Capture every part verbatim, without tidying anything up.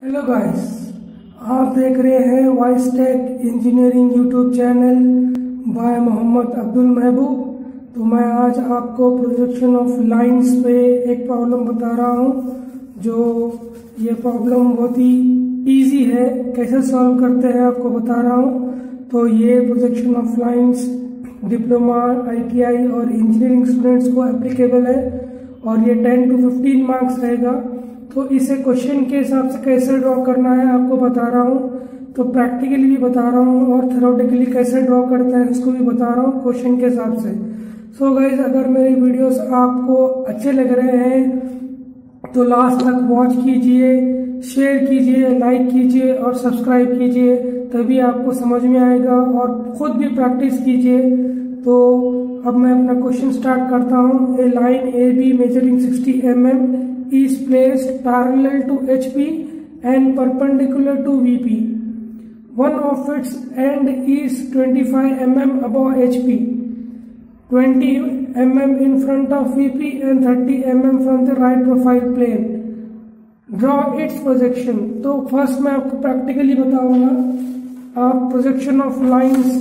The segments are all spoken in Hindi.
हेलो गाइस, आप देख रहे हैं vice tech engineering YouTube channel by Mohammad Abdul Mahboob. तो मैं आज आपको प्रोजेक्शन ऑफ लाइंस पे एक प्रॉब्लम बता रहा हूँ। जो ये प्रॉब्लम बहुत ही इजी है, कैसे सॉल्व करते हैं आपको बता रहा हूँ। तो ये projection of lines diploma, ITI और इंजीनियरिंग स्टूडेंट्स को एप्लीकेबल है और ये टेन टू फिफ्टीन मार्क्स रहेगा। तो इसे क्वेश्चन के हिसाब से कैसे ड्रॉ करना है आपको बता रहा हूँ। तो प्रैक्टिकली भी बता रहा हूँ और थ्योरेटिकली कैसे ड्रॉ करते हैं इसको भी बता रहा हूँ क्वेश्चन के हिसाब से। सो so गाइज, अगर मेरे वीडियोस आपको अच्छे लग रहे हैं तो लास्ट तक वॉच कीजिए, शेयर कीजिए, लाइक कीजिए और सब्सक्राइब कीजिए, तभी आपको समझ में आएगा और खुद भी प्रैक्टिस कीजिए। तो अब मैं अपना क्वेश्चन स्टार्ट करता हूँ। A line A B measuring sixty M M is placed parallel to H P and perpendicular to V P. One of its end is twenty-five millimeters above H P, twenty millimeters in front of V P and thirty millimeters from the right profile plane. Draw its projection. तो फर्स्ट मैं आपको प्रैक्टिकली बताऊंगा। आप प्रोजेक्शन ऑफ लाइंस,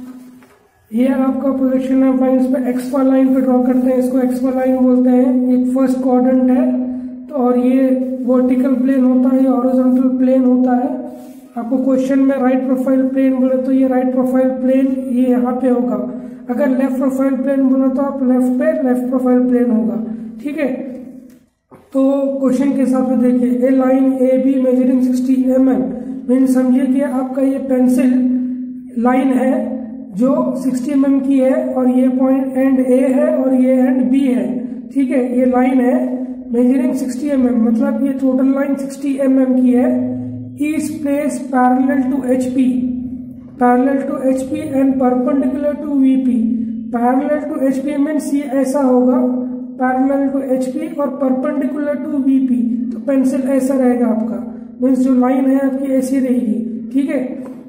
ये आपका प्रोजेक्शन ऑफ लाइंस पे एक्सपा लाइन पे ड्रॉ करते हैं, इसको एक्सपा लाइन बोलते हैं। एक फर्स्ट क्वाड्रेंट है और ये वर्टिकल प्लेन होता है, ये हॉरिजॉन्टल प्लेन होता है। आपको क्वेश्चन में राइट प्रोफाइल प्लेन बोले तो ये राइट प्रोफाइल प्लेन ये यहाँ पे होगा। अगर लेफ्ट प्रोफाइल प्लेन बोला तो आप लेफ्ट पे लेफ्ट प्रोफाइल प्लेन होगा। ठीक है, तो क्वेश्चन के हिसाब से देखिए। A line A B measuring sixty M M mean समझिए कि आपका ये पेंसिल लाइन है जो सिक्सटी एम एम की है और ये पॉइंट एंड ए है और ये एंड बी है। ठीक है, ये लाइन है मेजरिंग सिक्सटी एम एम, मतलब ये total line sixty M M की है। Is place parallel to H P, parallel to H P and perpendicular to V P. Parallel to H P means ये ऐसा होगा, पैरेलल टू एच पी और परपेंडिकुलर टू वी पी, तो पेंसिल ऐसा रहेगा आपका, मीन्स जो लाइन है आपकी ऐसी रहेगी। ठीक है,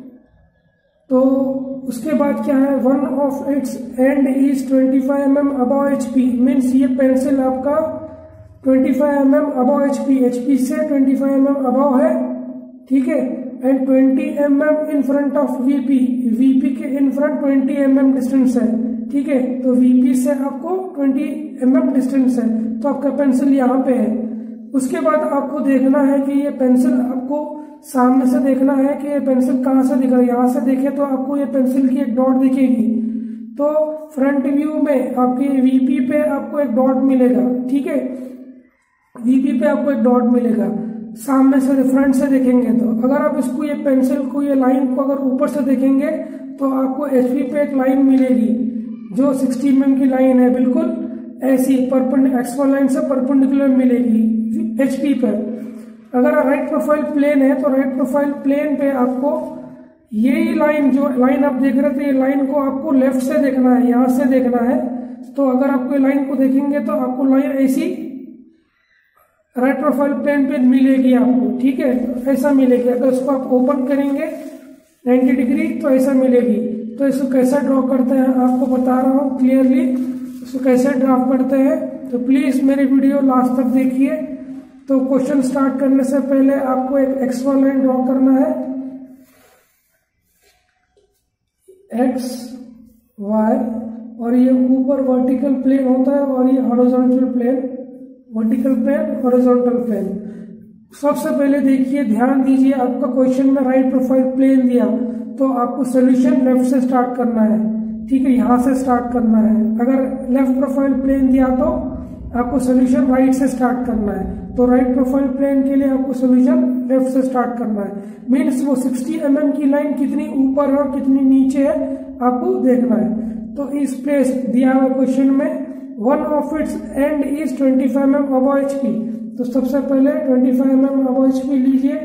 तो उसके बाद क्या है, one of its end is twenty five M M above H P, means ये पेंसिल आपका पच्चीस M M above HP, HP से पच्चीस एम एम अबव है। ठीक है, एंड बीस M M in front of VP, VP के इन फ्रंट बीस एम एम डिस्टेंस है। ठीक है, तो वीपी से आपको बीस एम एम डिस्टेंस है, तो आपका पेंसिल यहाँ पे है। उसके बाद आपको देखना है कि ये पेंसिल आपको सामने से देखना है कि ये पेंसिल कहाँ से दिख रहा है। यहाँ से देखे तो आपको ये पेंसिल की एक डॉट दिखेगी, तो फ्रंट व्यू में आपके वीपी पे आपको एक डॉट मिलेगा। ठीक है, वीपी पे आपको एक डॉट मिलेगा सामने से, फ्रंट से देखेंगे तो। अगर आप इसको ये पेंसिल को ये लाइन को अगर ऊपर से देखेंगे तो आपको एचपी पे एक लाइन मिलेगी जो सिक्सटी एम एम की लाइन है, बिल्कुल ऐसी परपेंडिकुलर एक्सपा लाइन से परपेंडिकुलर मिलेगी एचपी पर। अगर राइट प्रोफाइल प्लेन है तो राइट प्रोफाइल प्लेन पे आपको यही लाइन, जो लाइन आप देख रहे थे, ये लाइन को आपको लेफ्ट से देखना है, यहाँ से देखना है। तो अगर आपको लाइन को देखेंगे तो आपको लाइन ऐसी राइट प्रोफाइल प्लेन पे मिलेगी आपको। ठीक है, तो ऐसा मिलेगी। अगर इसको आप ओपन करेंगे नाइन्टी डिग्री तो ऐसा मिलेगी। तो इसको कैसे ड्रॉ करते हैं आपको बता रहा हूँ क्लियरली, इसको कैसे ड्रॉ करते हैं। तो प्लीज मेरी वीडियो लास्ट तक देखिए। तो क्वेश्चन स्टार्ट करने से पहले आपको एक एक्स वाई लाइन ड्रॉ करना है, एक्स वाई, और ये ऊपर वर्टिकल प्लेन होता है और ये horizontal plane, vertical plane horizontal plane. सबसे पहले देखिए, ध्यान दीजिए, आपका क्वेश्चन में राइट प्रोफाइल प्लेन दिया तो आपको सोल्यूशन लेफ्ट से स्टार्ट करना है। ठीक है, यहाँ से स्टार्ट करना है। अगर लेफ्ट प्रोफाइल प्लेन दिया तो आपको सोल्यूशन राइट से स्टार्ट करना है। तो राइट प्रोफाइल प्लेन के लिए आपको सोल्यूशन लेफ्ट से स्टार्ट करना है। मीन्स वो सिक्सटी एम एम की लाइन कितनी ऊपर है और कितनी नीचे है आपको देखना है। तो इस प्लेस दिया हुआ क्वेश्चन में one of its end is twenty five M M above HP, तो सबसे पहले twenty five M M above HP लीजिए।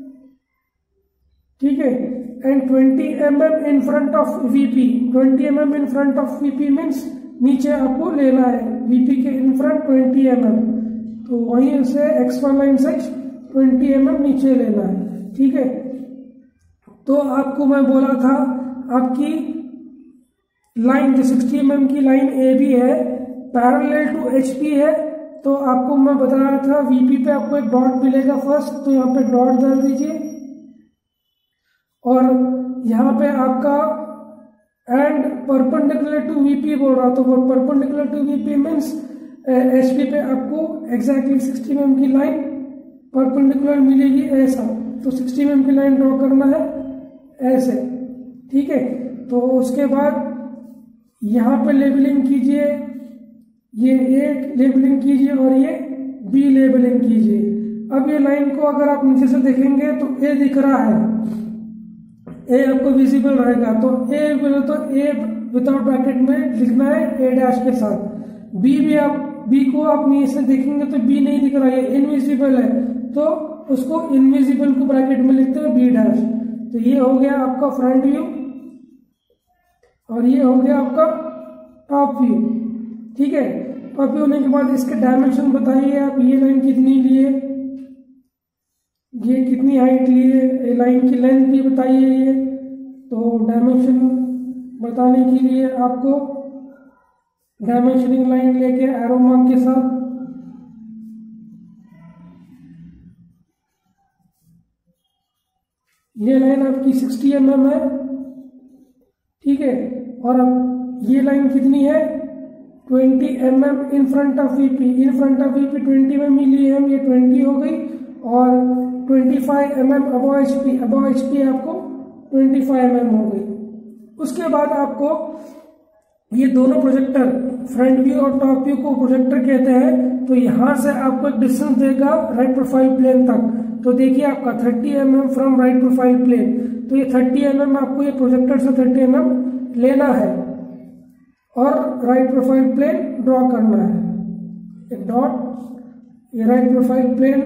ठीक है, and twenty M M in front of VP, twenty M M in front of VP means नीचे आपको लेना है, वीपी के in front twenty M M, तो वहीं से एक्स वन लाइन से ट्वेंटी एम एम नीचे लेना है। ठीक है, तो आपको मैं बोला था आपकी लाइन जो सिक्सटी एम एम की लाइन ए बी है, पैरेलल टू एचपी है, तो आपको मैं बता रहा था वीपी पे आपको एक डॉट मिलेगा फर्स्ट, तो यहाँ पे डॉट डाल दीजिए और यहाँ पे आपका एंड परपेंडिकुलर टू वीपी बोल रहा, तो perpendicular to VP means HP पे आपको एग्जैक्टली सिक्सटी एम एम की लाइन परपेंडिकुलर मिलेगी ऐसा, तो सिक्सटी एम एम की लाइन ड्रॉ करना है ऐसे, ठीक है। तो उसके बाद यहाँ पे लेबलिंग कीजिए, ये ए लेबलिंग कीजिए और ये बी लेबलिंग कीजिए। अब ये लाइन को अगर आप नीचे से देखेंगे तो ए दिख रहा है, ए आपको विजिबल रहेगा, तो ए बोले तो ए विदाउट ब्रैकेट में लिखना है ए डैश के साथ। बी भी आप बी को आप नीचे से देखेंगे तो बी नहीं दिख रहा है, इनविजिबल है, तो उसको इनविजिबल को ब्रैकेट में लिखते हैं बी डैश। तो ये हो गया आपका फ्रंट व्यू और ये हो गया आपका टॉप व्यू, ठीक है। टॉप व्यू होने के बाद इसके डायमेंशन बताइए आप, ये लाइन कितनी लिए, ये कितनी हाइट लिए, ये लाइन की लेंथ भी बताइए ये। तो डायमेंशन बताने के लिए आपको डायमेंशनिंग लाइन लेके एरो मार्क के साथ ये लाइन आपकी सिक्सटी एम एम है, ठीक है। और अब ये लाइन कितनी है, twenty M M in front of VP, in front of VP twenty M M लिए हम, ये ट्वेंटी हो गई, और twenty five M M above HP, above HP आपको ट्वेंटी फाइव एम एम हो गई। उसके बाद आपको ये दोनों प्रोजेक्टर फ्रंट व्यू और टॉप व्यू को प्रोजेक्टर कहते हैं, तो यहां से आपको एक डिस्टेंस देगा राइट प्रोफाइल प्लेन तक। तो देखिए आपका thirty M M from right profile plane, तो ये थर्टी एम एम आपको ये प्रोजेक्टर से थर्टी एम एम लेना है और राइट प्रोफाइल प्लेन ड्रॉ करना है, एक डॉट, ये राइट प्रोफाइल प्लेन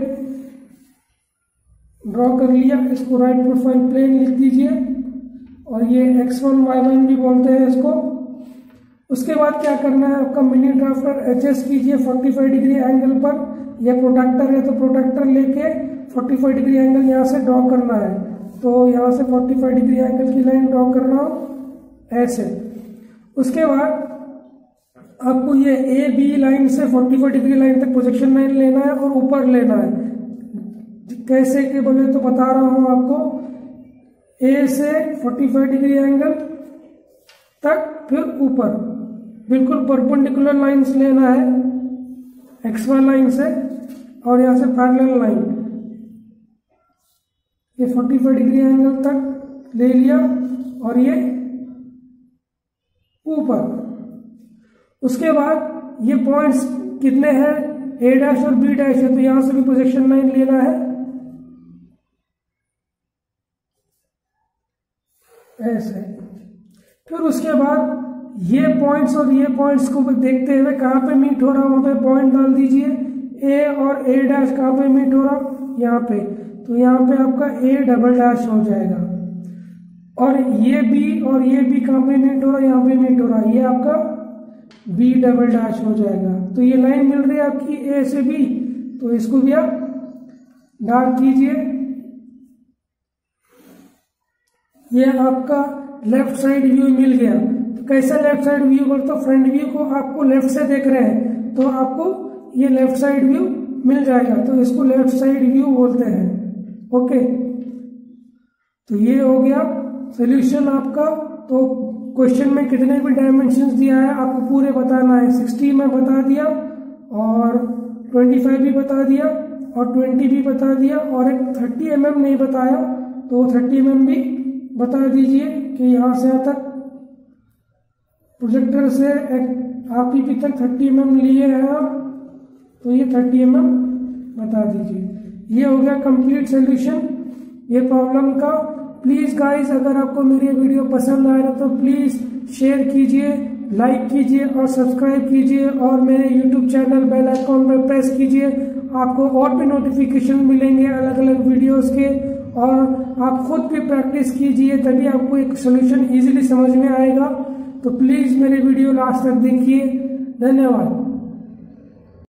ड्रॉ कर लिया, इसको राइट प्रोफाइल प्लेन लिख दीजिए और ये एक्स वन वाई वन भी बोलते हैं इसको। उसके बाद क्या करना है, आपका मिनी ड्राफ्टर एडजस्ट कीजिए फोर्टी फाइव डिग्री एंगल पर, यह प्रोटेक्टर है तो प्रोटेक्टर लेके फोर्टी फाइव डिग्री एंगल यहाँ से ड्रॉ करना है। तो यहाँ से फोर्टी फाइव डिग्री एंगल की लाइन ड्रॉ कर रहा हूँ ऐसे। उसके बाद आपको ये ए बी लाइन से फोर्टी फाइव डिग्री लाइन तक प्रोजेक्शन लाइन लेना है और ऊपर लेना है। कैसे के बोले तो बता रहा हूँ आपको, ए से फोर्टी फाइव डिग्री एंगल तक, फिर ऊपर बिल्कुल परपेंडिकुलर लाइंस लेना है एक्स वाई लाइन से, और यहाँ से पैरेलल लाइन ये फोर्टी फाइव डिग्री एंगल तक ले लिया और ये ऊपर। उसके बाद ये पॉइंट्स कितने हैं, ए डैश और बी डैश है, तो यहां से भी प्रोजेक्शन लाइन लेना है ऐसे। फिर उसके बाद ये पॉइंट्स और ये पॉइंट्स को देखते हुए कहाँ पे मीट हो रहा है वहां पे पॉइंट डाल दीजिए, ए और ए डैश कहाँ पे मीट हो रहा, यहाँ पे, तो यहाँ पे आपका ए डबल डैश हो जाएगा। और ये बी और ये बी कहाँ पे मीट हो रहा है, यहाँ पे मीट हो रहा है, ये आपका बी डबल डैश हो जाएगा। तो ये लाइन मिल रही है आपकी ए से बी, तो इसको भी आप डार्क कीजिए। ये आपका लेफ्ट साइड व्यू मिल गया। तो कैसा लेफ्ट साइड व्यू बोलते, तो फ्रंट व्यू को आपको लेफ्ट से देख रहे हैं तो आपको ये लेफ्ट साइड व्यू मिल जाएगा, तो इसको लेफ्ट साइड व्यू बोलते हैं। ओके, तो ये हो गया सोल्यूशन आपका। तो क्वेश्चन में कितने भी डायमेंशंस दिया है आपको पूरे बताना है। सिक्सटी में बता दिया और ट्वेंटी फाइव भी बता दिया और ट्वेंटी भी बता दिया, और एक थर्टी एम एम नहीं बताया तो थर्टी एम एम भी बता दीजिए कि यहाँ से यहाँ तक प्रोजेक्टर से आरपीपी तक थर्टी एम एम लिए हैं आप, तो ये थर्टी एम एम बता दीजिए। ये हो गया कंप्लीट सोल्यूशन ये प्रॉब्लम का। प्लीज गाइस, अगर आपको मेरी वीडियो पसंद आए तो प्लीज शेयर कीजिए, लाइक कीजिए और सब्सक्राइब कीजिए, और मेरे यूट्यूब चैनल बेल आइकॉन पर प्रेस कीजिए। आपको और भी नोटिफिकेशन मिलेंगे अलग अलग वीडियोस के, और आप खुद भी प्रैक्टिस कीजिए, तभी आपको एक सोल्यूशन इजीली समझ में आएगा। तो प्लीज मेरे वीडियो लास्ट तक देखिए। धन्यवाद।